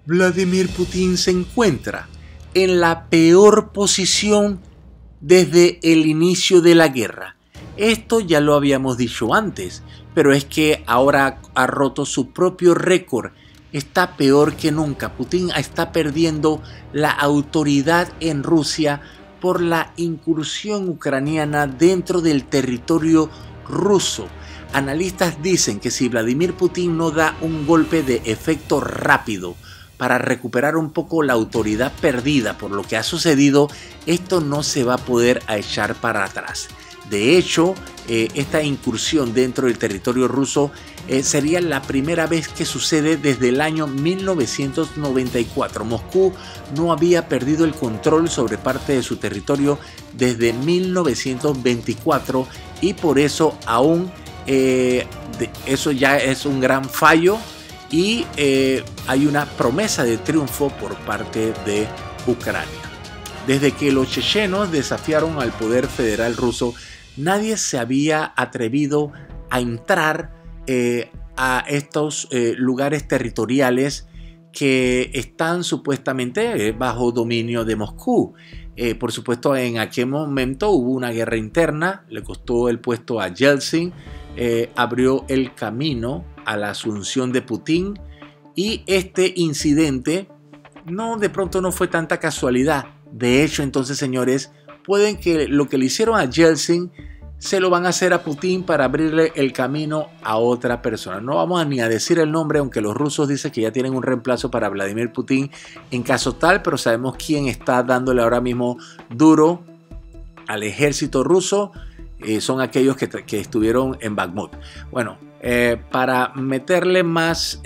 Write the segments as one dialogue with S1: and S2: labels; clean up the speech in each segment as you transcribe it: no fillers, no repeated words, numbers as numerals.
S1: Vladimir Putin se encuentra en la peor posición desde el inicio de la guerra. Esto ya lo habíamos dicho antes, pero es que ahora ha roto su propio récord. Está peor que nunca. Putin está perdiendo la autoridad en Rusia por la incursión ucraniana dentro del territorio ruso. Analistas dicen que si Vladimir Putin no da un golpe de efecto rápido para recuperar un poco la autoridad perdida por lo que ha sucedido, esto no se va a poder echar para atrás. De hecho, esta incursión dentro del territorio ruso sería la primera vez que sucede desde el año 1994. Moscú no había perdido el control sobre parte de su territorio desde 1924 y por eso aún eso ya es un gran fallo. Y hay una promesa de triunfo por parte de Ucrania. Desde que los chechenos desafiaron al poder federal ruso, nadie se había atrevido a entrar a estos lugares territoriales que están supuestamente bajo dominio de Moscú. Por supuesto, en aquel momento hubo una guerra interna, le costó el puesto a Yeltsin, abrió el camino a la asunción de Putin, y este incidente de pronto no fue tanta casualidad. De hecho, entonces, señores, pueden que lo que le hicieron a Yeltsin se lo van a hacer a Putin para abrirle el camino a otra persona. No vamos ni a decir el nombre, aunque los rusos dicen que ya tienen un reemplazo para Vladimir Putin en caso tal, pero sabemos quién está dándole ahora mismo duro al ejército ruso. Son aquellos que estuvieron en Bakhmut. Bueno, para meterle más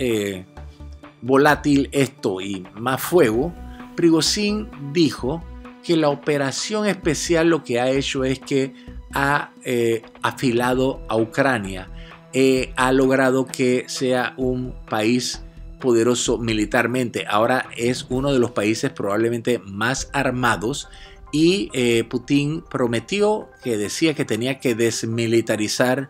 S1: volátil esto y más fuego, Prigozhin dijo que la operación especial lo que ha hecho es que ha afilado a Ucrania, ha logrado que sea un país poderoso militarmente. Ahora es uno de los países probablemente más armados. Y Putin prometió que decía que tenía que desmilitarizar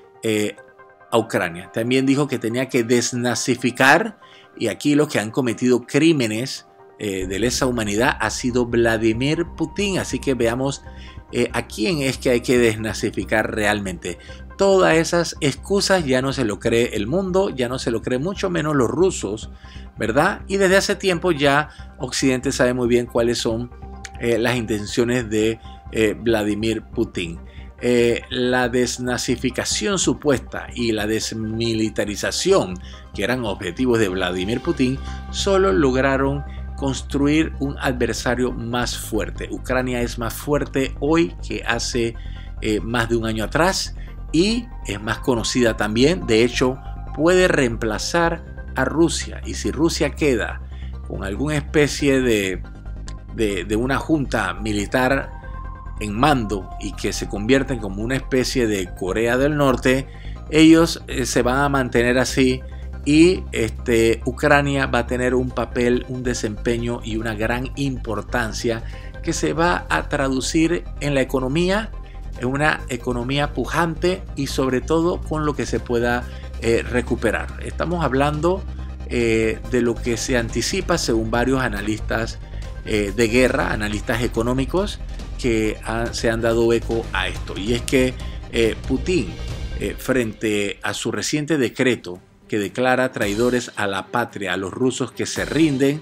S1: a Ucrania. También dijo que tenía que desnazificar, y aquí los que han cometido crímenes de lesa humanidad ha sido Vladimir Putin. Así que veamos a quién es que hay que desnazificar realmente. Todas esas excusas ya no se lo cree el mundo, ya no se lo cree mucho menos los rusos, ¿verdad? Y desde hace tiempo ya Occidente sabe muy bien cuáles son las intenciones de Vladimir Putin. La desnazificación supuesta y la desmilitarización, que eran objetivos de Vladimir Putin, solo lograron construir un adversario más fuerte. Ucrania es más fuerte hoy que hace más de un año atrás y es más conocida también. De hecho, puede reemplazar a Rusia, y si Rusia queda con alguna especie de una junta militar en mando y que se convierten como una especie de Corea del Norte, ellos se van a mantener así, y Ucrania va a tener un papel, un desempeño y una gran importancia que se va a traducir en la economía, en una economía pujante y sobre todo con lo que se pueda recuperar. Estamos hablando de lo que se anticipa según varios analistas de guerra, analistas económicos que se han dado eco a esto, y es que Putin, frente a su reciente decreto que declara traidores a la patria a los rusos que se rinden,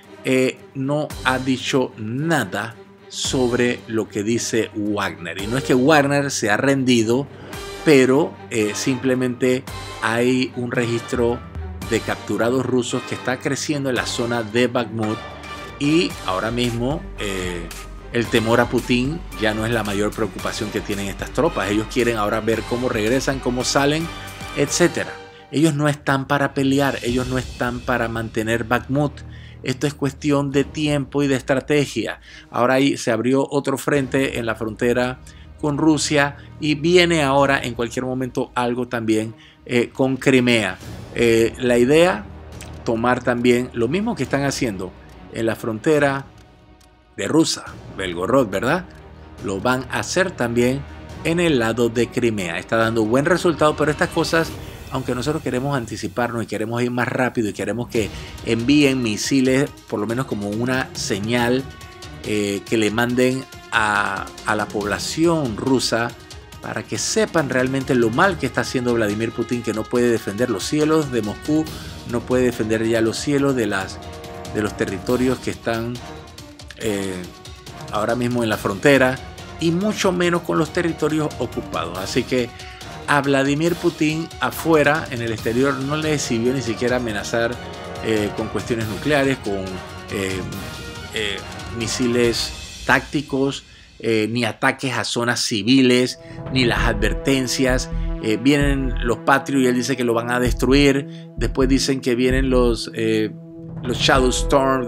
S1: no ha dicho nada sobre lo que dice Wagner. Y no es que Wagner se ha rendido, pero simplemente hay un registro de capturados rusos que está creciendo en la zona de Bakhmut. Y ahora mismo el temor a Putin ya no es la mayor preocupación que tienen estas tropas. Ellos quieren ahora ver cómo regresan, cómo salen, etc. Ellos no están para pelear, ellos no están para mantener Bakhmut. Esto es cuestión de tiempo y de estrategia. Ahora ahí se abrió otro frente en la frontera con Rusia y viene ahora en cualquier momento algo también con Crimea. La idea, tomar también lo mismo que están haciendo en la frontera de Rusia, Belgorod, ¿verdad? Lo van a hacer también en el lado de Crimea. Está dando buen resultado, pero estas cosas aunque nosotros queremos anticiparnos y queremos ir más rápido y queremos que envíen misiles, por lo menos como una señal que le manden a la población rusa para que sepan realmente lo mal que está haciendo Vladimir Putin, que no puede defender los cielos de Moscú, no puede defender ya los cielos de los territorios que están ahora mismo en la frontera, y mucho menos con los territorios ocupados. Así que a Vladimir Putin afuera, en el exterior, no le sirvió ni siquiera amenazar con cuestiones nucleares, con misiles tácticos, ni ataques a zonas civiles, ni las advertencias. Vienen los Patriot y él dice que lo van a destruir. Después dicen que vienen los Shadow Storm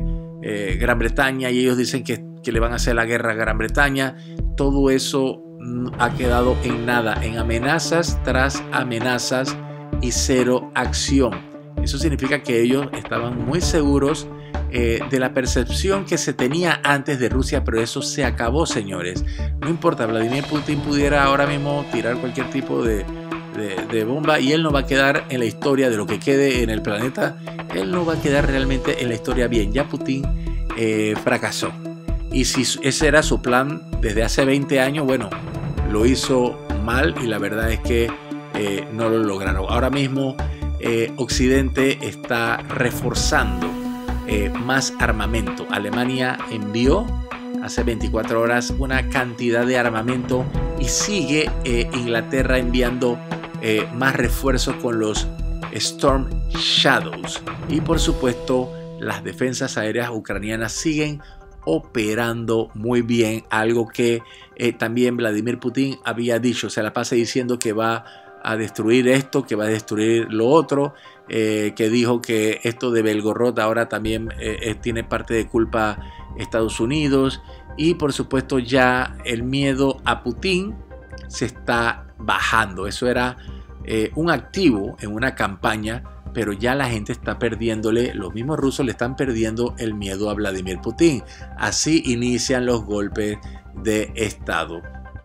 S1: de Gran Bretaña y ellos dicen que le van a hacer la guerra a Gran Bretaña. Todo eso ha quedado en nada, en amenazas tras amenazas y cero acción. Eso significa que ellos estaban muy seguros de la percepción que se tenía antes de Rusia, pero eso se acabó, señores. No importa, Vladimir Putin pudiera ahora mismo tirar cualquier tipo de bomba y él no va a quedar en la historia de lo que quede en el planeta. Él no va a quedar realmente en la historia bien. Ya Putin fracasó. Y si ese era su plan desde hace 20 años, bueno, lo hizo mal y la verdad es que no lo lograron. Ahora mismo Occidente está reforzando más armamento. Alemania envió hace 24 horas una cantidad de armamento y sigue Inglaterra enviando más refuerzos con los Storm Shadows. Y por supuesto las defensas aéreas ucranianas siguen operando muy bien, algo que también Vladimir Putin había dicho. Se la pasa diciendo que va a destruir esto, que va a destruir lo otro, que dijo que esto de Belgorod ahora también tiene parte de culpa Estados Unidos, y por supuesto ya el miedo a Putin se está bajando. Eso era un activo en una campaña, pero ya la gente está perdiéndole, los mismos rusos le están perdiendo el miedo a Vladimir Putin. Así inician los golpes de Estado.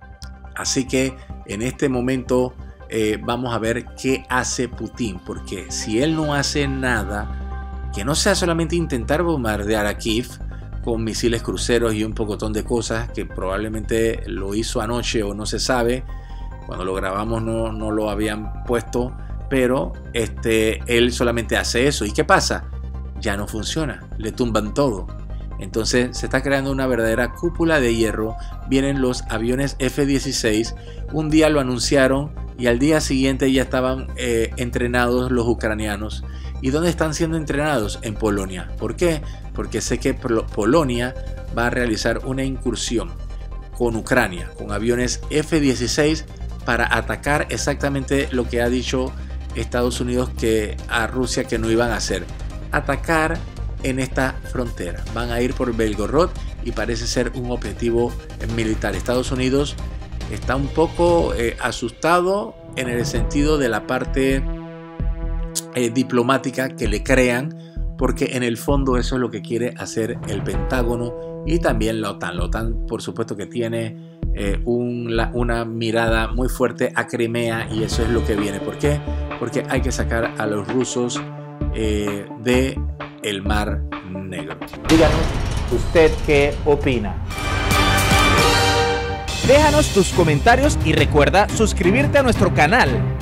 S1: Así que en este momento vamos a ver qué hace Putin, porque si él no hace nada, que no sea solamente intentar bombardear a Kiev con misiles cruceros y un pocotón de cosas, que probablemente lo hizo anoche o no se sabe, cuando lo grabamos no lo habían puesto, pero él solamente hace eso. ¿Y qué pasa? Ya no funciona, le tumban todo. Entonces se está creando una verdadera cúpula de hierro. Vienen los aviones F-16, un día lo anunciaron y al día siguiente ya estaban entrenados los ucranianos. ¿Y dónde están siendo entrenados? En Polonia. ¿Por qué? Porque sé que Polonia va a realizar una incursión con Ucrania, con aviones F-16, para atacar exactamente lo que ha dicho Estados Unidos que a Rusia que no iban a hacer, atacar en esta frontera. Van a ir por Belgorod y parece ser un objetivo militar. Estados Unidos está un poco asustado en el sentido de la parte diplomática que le crean, porque en el fondo eso es lo que quiere hacer el Pentágono y también la OTAN. La OTAN, por supuesto, que tiene una mirada muy fuerte a Crimea, y eso es lo que viene. ¿Por qué? Porque hay que sacar a los rusos del Mar Negro.
S2: Díganos usted qué opina. Déjanos tus comentarios y recuerda suscribirte a nuestro canal.